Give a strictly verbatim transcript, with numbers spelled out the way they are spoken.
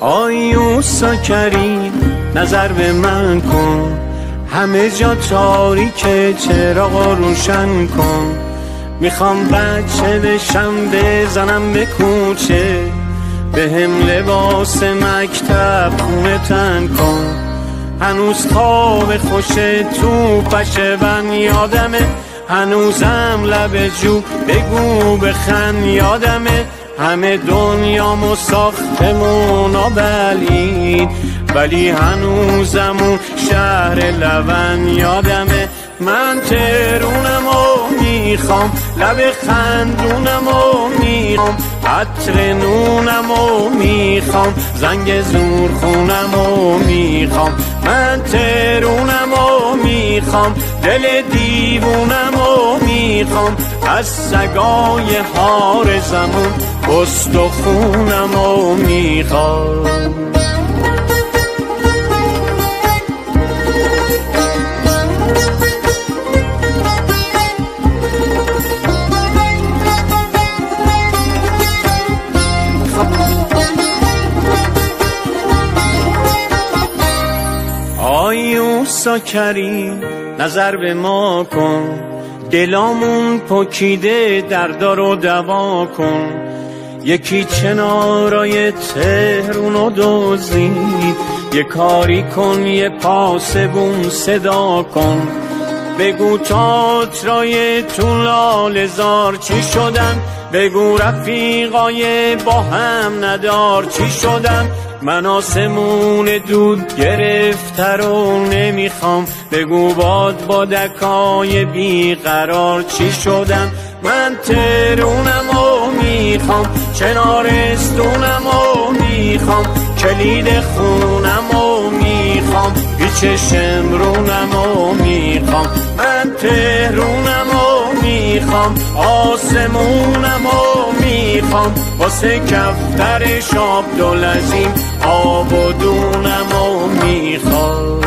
آیوسا کریم نظر به من کن، همه جا تاریکه چراغا روشن کن. میخوام بچه بشم بزنم به کوچه، به هم لباس مکتب خونه تن کن. هنوز خواب خوش تو پشون یادمه، هنوزم لب جو بگو بخن یادمه. همه دنیامو ساختمون و بلید، ولی هنوزم اون شهر لون یادمه. من ترونمو میخوام، لب خندونمو میخوام، عطر نونمو میخوام، زنگ زور خونمو میخوام. من ترونمو میخوام، دل دیوونمو میخوام، از سگای هار زمون استخونمو میخوام. آیوسا کریم نظر به ما کن، دلامون پکیده دردا رو دوا کن. یکی چنارای تهرونو دزدید، یه کاری کن یه پاسبون صدا کن. بگو تئاترای تو لاله‌زار چی شدن، بگو رفیقای با هم ندار چی شدن. من آسمون دود گرفته رو نمیخوام، بگو باد بادکای بیقرار چی شدن. من ترونمو میخوام، چنارستونمو میخوام، کلید خونمو میخوام، پیچ شمرونمو میخوام. من تهرونمو میخوام، آسمونمو میخوام، واسه کفتر شاب دلزیم آب و دونمو میخوام.